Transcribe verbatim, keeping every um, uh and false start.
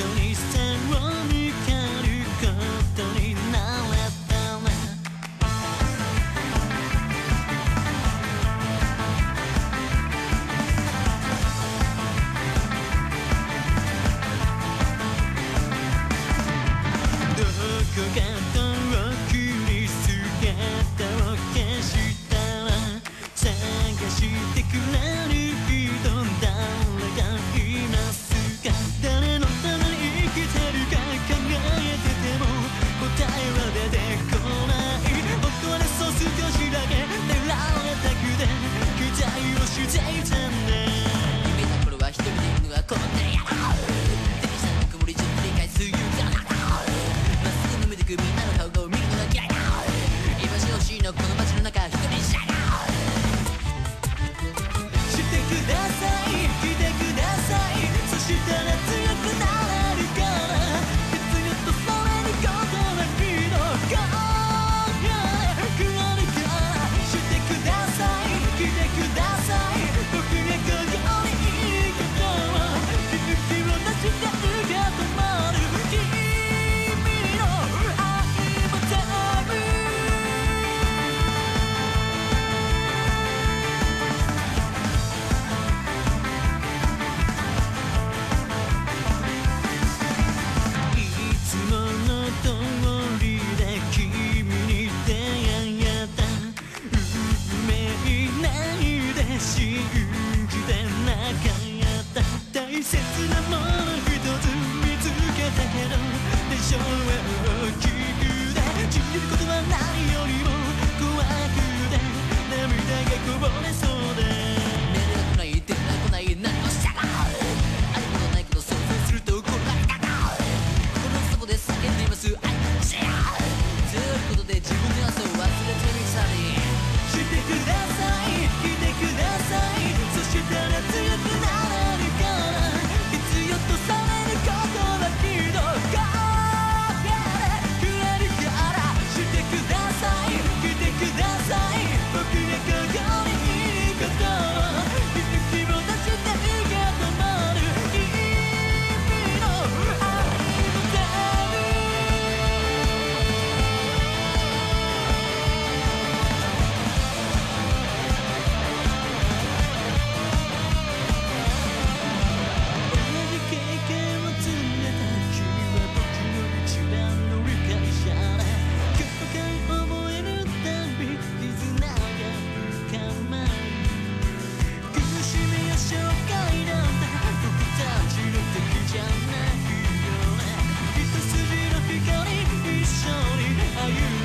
に背を向けることになれたらどこか遠くに姿を消したら探してくれる人誰がいますか誰のために生きてるか考えてても答えは出てこない本当はねそう少しだけ狙われたくて期待をしていたんだ夢の頃は一人でいるのはこんなやろ電車の曇り順繰り返す夕方だまっすぐ向いてくみんなの顔を見るのが嫌いだ今し欲しいのこの街の中一人じゃないしてください来てくださいそしたら強くなれるから必要とされることはひどくくなるからしてください来てください僕がここにいることを勇気を出して受け止まる君の愛も全部いつもの通りで君に出会えた運命ないで信じてなかった大切なもの一つ見つけたけどでしょう大きくて信じることは何よりも怖くて涙がこぼれそうでメールが来ない電話が来ない何をしたらあることないけど想像するとこらえたか心の底で叫んでいます愛のシェア強いことで自分の朝を忘れてみたりしてください来てくださいそしたら強くなれるから必要とされることだけどくれるからしてください来てください僕がここにいることを勇気を出して受け止まる君の愛も全部同じ経験を積んでた君は僕の一番の理解者だ後悔覚えるたび絆が深まる苦しみや紹介なんだ僕たちの敵じゃなくよね一筋の光一緒に歩む